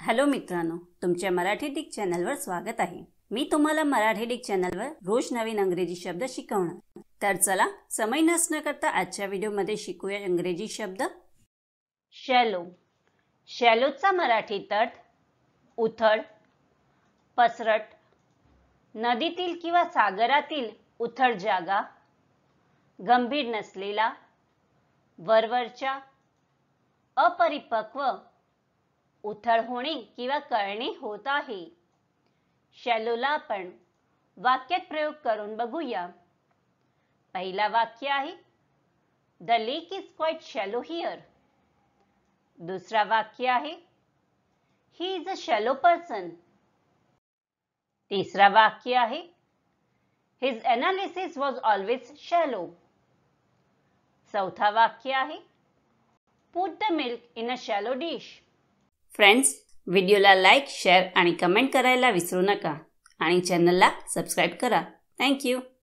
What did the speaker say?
Hello मित्रांनो, तुमच्या Marathi Dick चॅनलवर स्वागत आहे। मी तुम्हाला मराठी डिक चॅनलवर रोज नवीन इंग्रजी शब्द शिकवणार। तर चला समय नष्ट न करता आजच्या व्हिडिओमध्ये शिकूया इंग्रजी शब्द। शॅलो। शॅलोचा मराठीत अर्थ उथळ, पसरट, नदीतील किंवा सागरातील उथळ जागा, गंभीर नसलेला, वरवरच्या, अपरिपक्व, उथळ होणे किंवा कळणे होत आहे। शॅलोला आपण वाक्यात प्रयोग करून बघूया। पहिला वाक्य आहे the lake is quite shallow here. दुसरा वाक्य आहे he is a shallow person. तिसरा वाक्य आहे his analysis was always shallow. चौथा वाक्य आहे put the milk in a shallow dish. Friends, व्हिडिओला लाईक, शेअर आणि कमेंट करायला विसरू नका आणि चॅनलला सबस्क्राइब करा। Thank you.